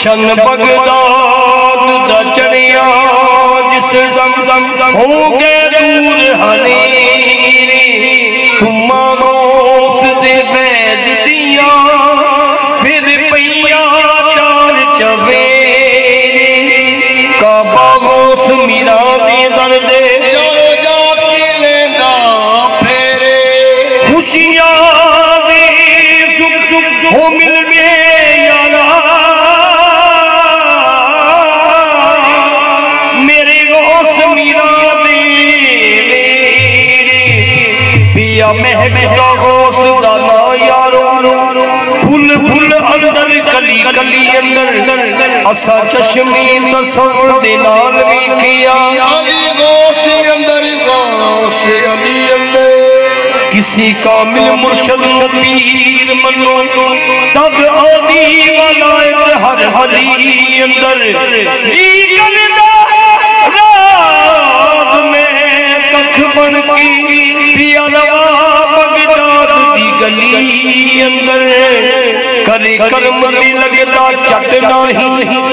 चन बगदाद दा चढ़िया जिस हो गए दूर हनेरे तुमा गौस दे वैद दिया फिर पैया चार चवेरे काबा गौस मीरा दे दर्दे जाके लेंदा फेरे खुशियां दे सुख सुख हो मिल फुल फुल अंदर कली कली अंदर असा चश्मे तसव्वुर दे नाल वेखिया अली गौस अंदर गौस अली अंदर किसी कामिल मुर्शिद पीर मनो तब आदि वलायत हर हली अंदर जी करदा रात में कख बन की पिया रवा बगदाद दी गली अंदर करे कर्म दी लगदा चट नाही